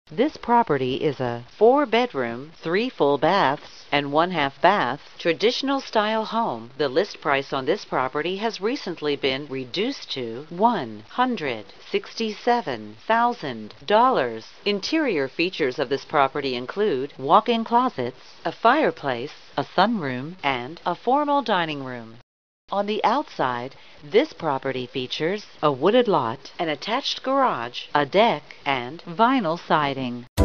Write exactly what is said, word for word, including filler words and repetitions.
This property is a four-bedroom, three full baths, and one half bath, traditional style home. The list price on this property has recently been reduced to one hundred sixty-seven thousand dollars. Interior features of this property include walk-in closets, a fireplace, a sunroom, and a formal dining room. On the outside, this property features a wooded lot, an attached garage, a deck, and vinyl siding.